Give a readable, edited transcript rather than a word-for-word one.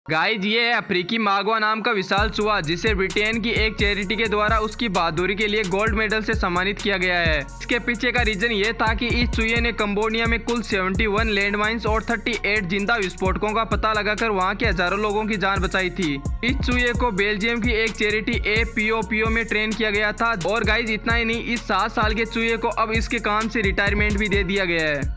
Guys ये है अफ्रीकी मागवा नाम का विशाल चूहा, जिसे ब्रिटेन की एक चैरिटी के द्वारा उसकी बहादुरी के लिए गोल्ड मेडल से सम्मानित किया गया है। इसके पीछे का रीजन ये था कि इस चूहे ने कंबोडिया में कुल 71 लैंडमाइंस और 38 जिंदा विस्फोटकों का पता लगाकर वहां के हजारों लोगों की जान बचाई थी। इस चूहे को बेल्जियम की एक चैरिटी APOPO में ट्रेन किया गया था। और गाइज इतना ही नहीं, इस 7 साल के चूहे को अब इसके काम से रिटायरमेंट भी दे दिया गया है।